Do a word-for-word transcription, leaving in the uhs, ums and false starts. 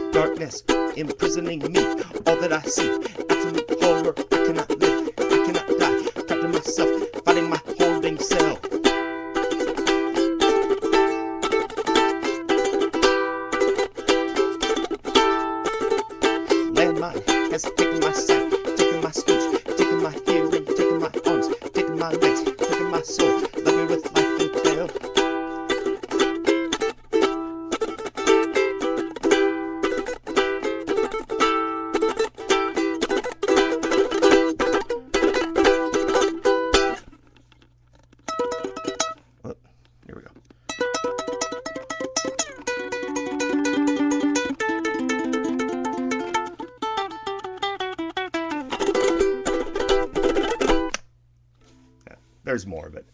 darkness imprisoning me. All that I see, absolute horror. I cannot live, I cannot die. Trapped in myself, fighting my holding cell. Landmine has taken my sight, taken my speech, taken my hearing, taken my arms, taken my legs, taken my soul. Love me with life and fail. Oh, here we go. There's more of it.